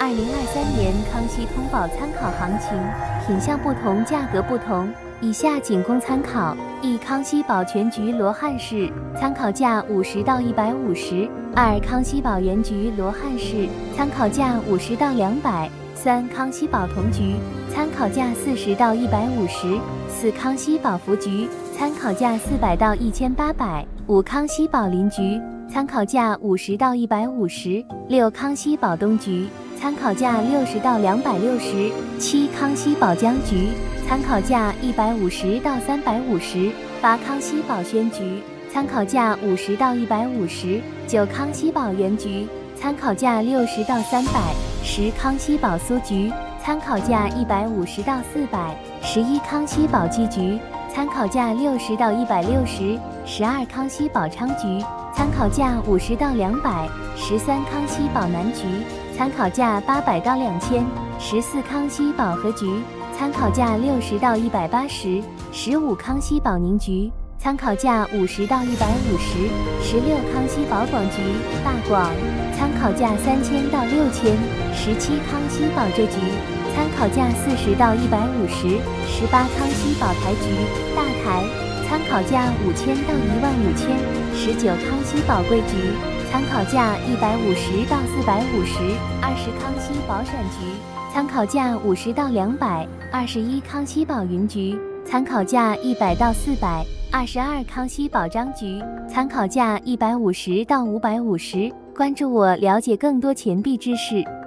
年康熙通宝参考行情，品相不同，价格不同，以下仅供参考。一、康熙宝全局罗汉式，参考价50到150。二、康熙宝原局罗汉式，参考价50到200。三、康熙宝同局，参考价40到150。四、康熙宝福局，参考价400到1800。五、康熙宝邻局，参考价50到150。六、康熙宝东局，参考价60到260。七、康熙宝江局，参考价150到350。八、康熙宝宣局，参考价50到150。九、康熙宝原局，参考价60到300。十、康熙宝苏局，参考价150到400。11、康熙宝鸡局，参考价60到160。12、康熙宝昌局，参考价50到200。13、康熙宝南局，参考价800到2000。14、康熙宝和局，参考价60到180。15、康熙宝宁局，参考价50到150。16、康熙宝广局大广，参考价3000到6000。17、康熙宝浙局，参考价40到150。18、康熙宝台局大台，参考价5000到15000。19、康熙宝贵局，参考价150到450。20、康熙宝陕局，参考价50到200。21、康熙宝云局，参考价100到400。22、康熙宝章局，参考价150到550。关注我，了解更多钱币知识。